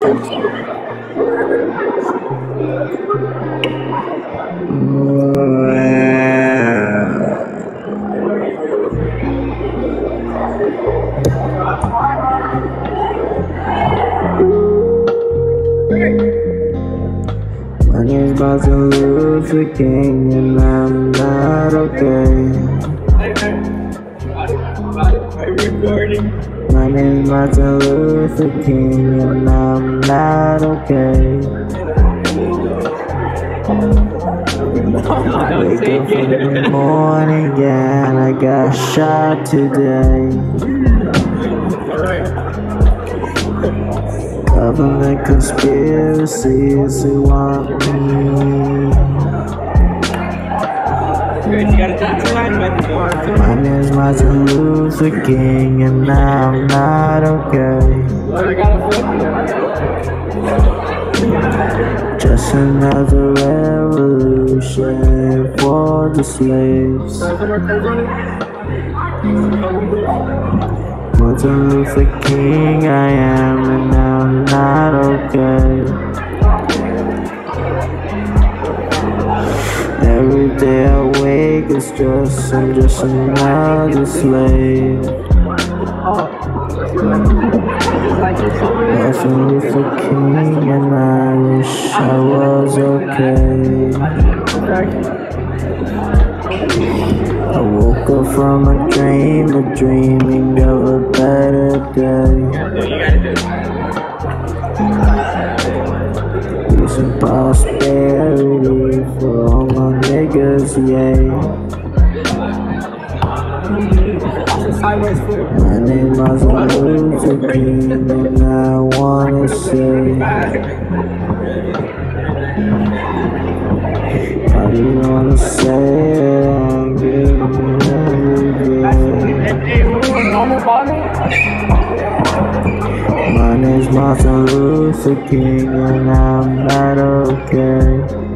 My name's Martin Luther King and I'm not okay. My name's Martin Luther King and I'm not okay. Wake up in the morning and I got shot today. Government conspiracies who want me. My name's Martin Luther King and I'm not okay. Just another revolution for the slaves. Martin Luther King I am and I'm not okay. Every day I wake it's just I'm just another slave. Martin Luther King and I wish I was okay. I woke up from a dream, dreaming of a better day. Peace and prosperity for all my niggas, yay. My name is Martin Luther King and I wanna say, I don't wanna say it, I'm getting every day. My name's Martin Luther King and I'm not okay.